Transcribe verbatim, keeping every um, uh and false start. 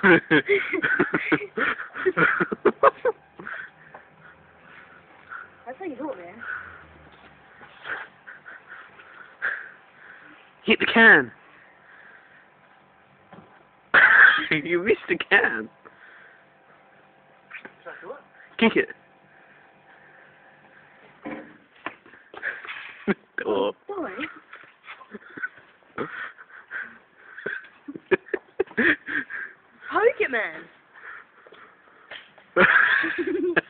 That's how you do it, man. Hit the can. You missed the can. Kick it. Oh. Sorry. Poke it, man.